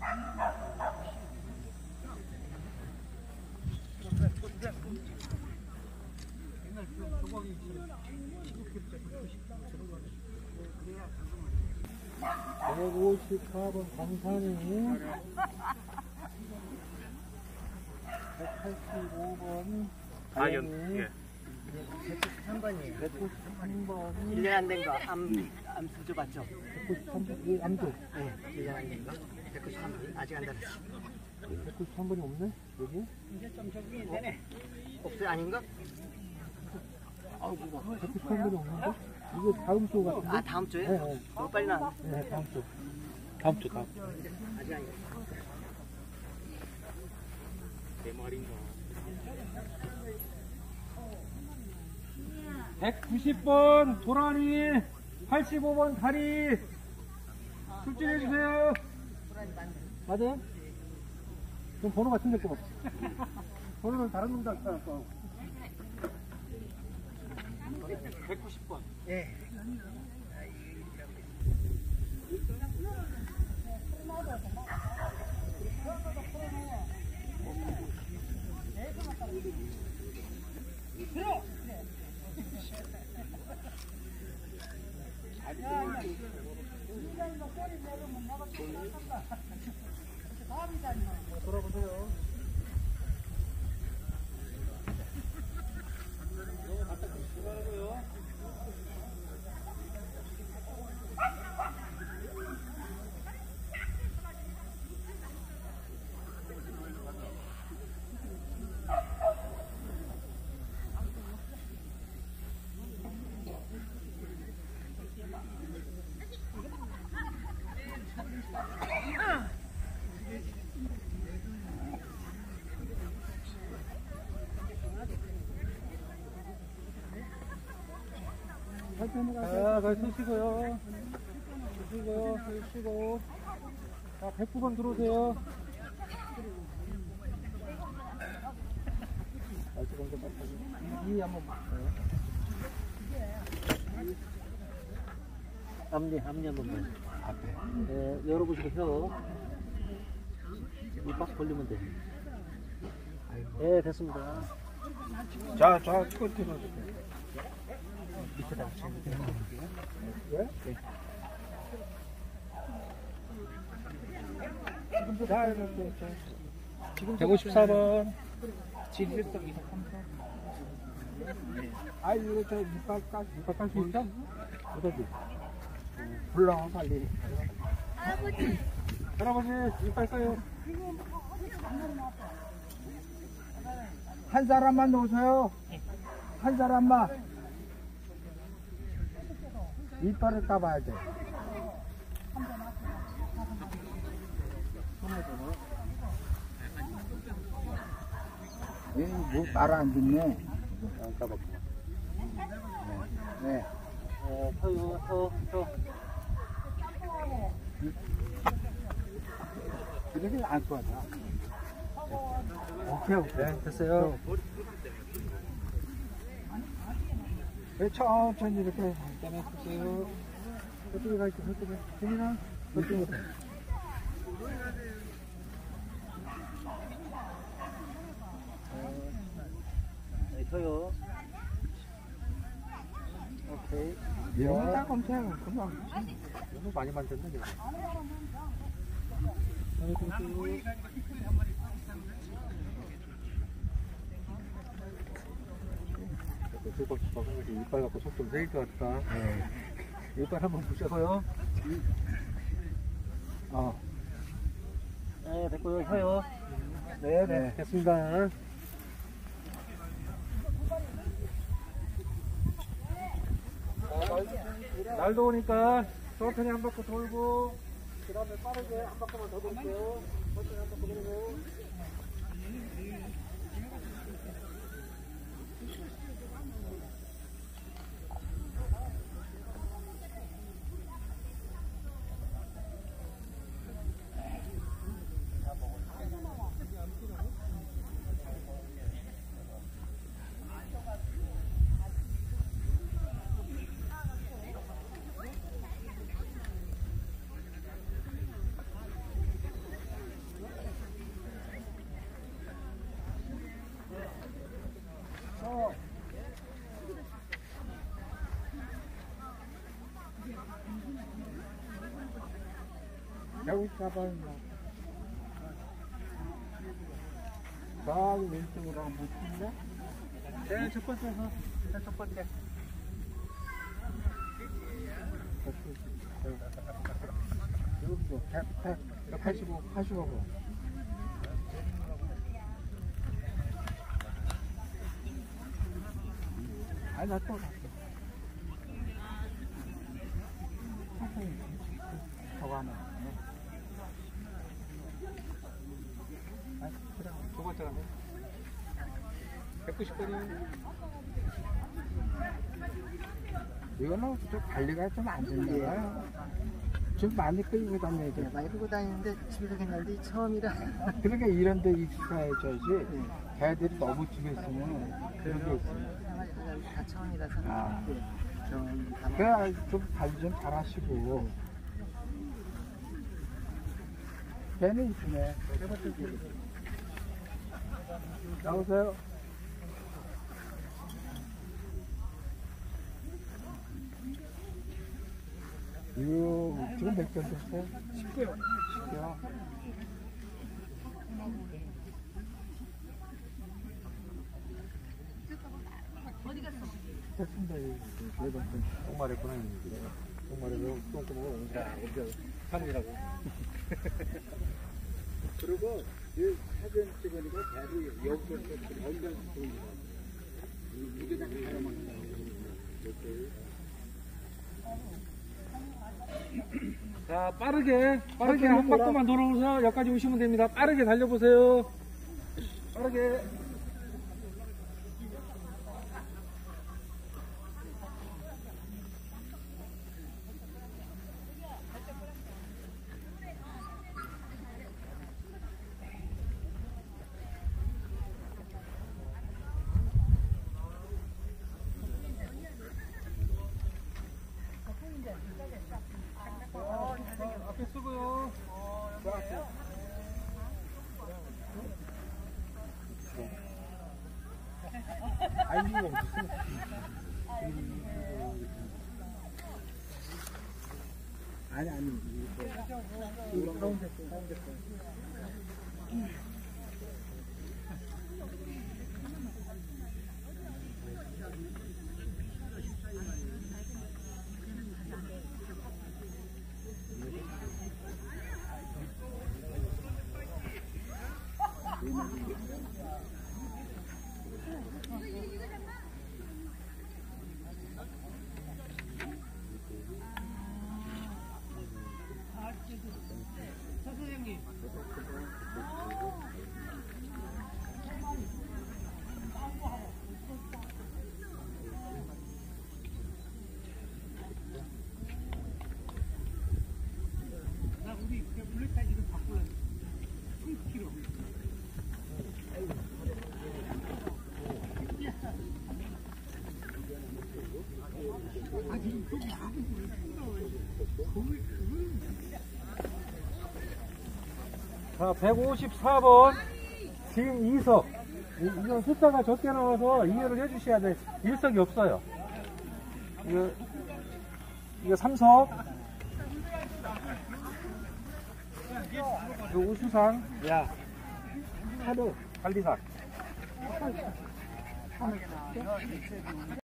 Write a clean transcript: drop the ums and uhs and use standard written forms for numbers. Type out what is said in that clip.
(154번) 강산이 185번 아연 예. 193번이에요. 193번 1년 안 된 거 암 수저봤죠? 193번 이 암도 네, 1년 안 된 거. 193번 아직 안 달았어. 193번이 없네 여기? 이제 좀 적응이 되네. 없어요 아닌가? 아우 무거워. 193번이 없는데? 이거 다음 주 같은데? 아 다음 주에? 네, 네. 너무 빨리 나왔네. 네 다음 주 아직 아니야. 네 마리인가. 190번 도라니 85번 다리 출진해주세요. 맞아요? 그럼 번호 같은 데거 없어. 번호는 다른 놈도 할까? 190번. 예. 돌아보세요. 자, 잘 쓰시고요. 쓰시고. 자, 109번 들어오세요. 이 한번 볼까요? 앞니 한번 봐요. 앞에. 네, 열어보시고 혀. 입 벌리면 돼. 네, 됐습니다. 자, 끝으로. 밑에다 붙여주세요. 예? 네. 지금 154번. 진실성 233. 아, 이거 저 이빨 깔 수 있어? 어떻게? 불러, 빨리. 할아버지, 이빨 까요. 한 사람만 놓으세요. 한 사람만. 이빨을 까봐야 돼. 뭐 말 안 듣네. 안 까봤구나. 네. 혀. 이렇게 안 쏘아져. 오케이. 네, 됐어요. 네, 천천히 이렇게 짜내주세요. 저쪽에 가 있어, 저쪽에. 재민아, 저쪽에. 네, 혀요. 오케이. 이거 딱 엄청 금방. 너무 많이 만졌네, 내가. 이빨 갖고 속 좀 세일 것 같다. 네. 이빨 한번 보셔서요. 네, 됐고요. 혀요. 네, 됐습니다. 날 더우니까 천천히 한 바퀴 돌고, 그 다음에 빠르게 한 바퀴만 더 돌게요. 천천히 한 바퀴 돌고. 154번. 나 왼쪽으로 한번 칠래? 네, 첫 번째서. 첫 번째. 이것도 185, 85번. 아니, 나 또 갔어. 저거 하나. 두 번째 가네. 190번이요. 이거는 좀 관리가 좀 안 된다. 좀 많이 끌고 다녀야 돼. 많이 끌고 다니는데 집에서 괜찮은데 처음이라. 그러니까 이런 데 익숙해져야지. 개들이 너무 집에 있으면 그런 게 있어요. 다 처음이라서. 아. 좀 그래, 좀 관리 좀 잘 하시고. 개는 이쁘네. 나오세요. 지금 몇 개 됐어요? 10개요. 10개요. 됐습니다. 그래도 똥말했구나. 똥말에서 똥구멍을 옮겨 산이라고. 그리고 이 사진 찍으니까 배를 여기서 연변 보이고 이게 다 가려먹는다고. 자, 빠르게 한 바퀴만 돌아오셔서 여기까지 오시면 됩니다. 빠르게 달려보세요. 빠르게. 앞에 쓰고요. 아이디가 어딨어? 아니. 이거 가운데 거. 자, 154번. 지금 2석. 이건 숫자가 적게 나와서 이해를 해주셔야 돼. 1석이 없어요. 이거 3석. 이거 우수상. 야. 하루 관리상.